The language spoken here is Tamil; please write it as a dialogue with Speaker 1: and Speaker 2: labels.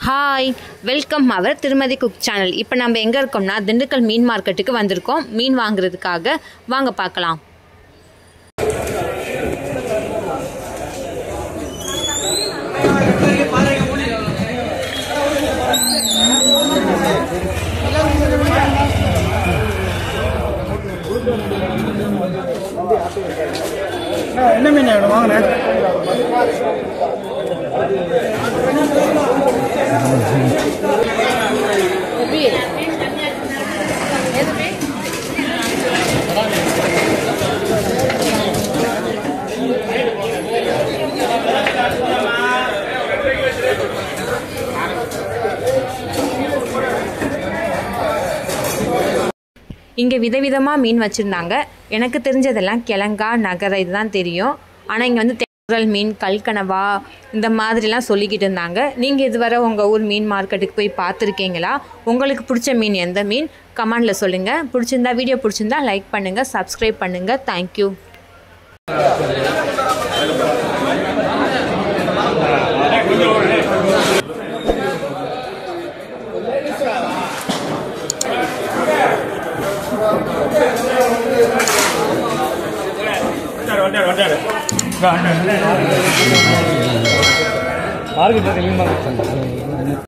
Speaker 1: ஹாய் வெல்கம் அவர் திருமதி குக் சேனல். இப்போ நம்ம எங்கே இருக்கோம்னா திண்டுக்கல் மீன் மார்க்கெட்டுக்கு வந்திருக்கோம் மீன் வாங்குறதுக்காக. வாங்க பார்க்கலாம்.
Speaker 2: என்ன மீன் வேணும் வாங்கினேன்.
Speaker 1: இங்கே விதவிதமாக மீன் வச்சுருந்தாங்க. எனக்கு தெரிஞ்சதெல்லாம் கிழங்கா நகரை இதுதான் தெரியும். ஆனால் இங்கே வந்து தென்றல் மீன், கல்கனவா இந்த மாதிரிலாம் சொல்லிக்கிட்டு இருந்தாங்க. நீங்கள் இதுவரை உங்கள் ஊர் மீன் மார்க்கெட்டுக்கு போய் பார்த்துருக்கீங்களா? உங்களுக்கு பிடிச்ச மீன் எந்த மீன் கமெண்டில் சொல்லுங்கள். பிடிச்சிருந்தா வீடியோ பிடிச்சிருந்தா லைக் பண்ணுங்கள், சப்ஸ்கிரைப் பண்ணுங்கள். தேங்க்யூ.
Speaker 2: மார்க்கெட் மீன் மார்க்கெட்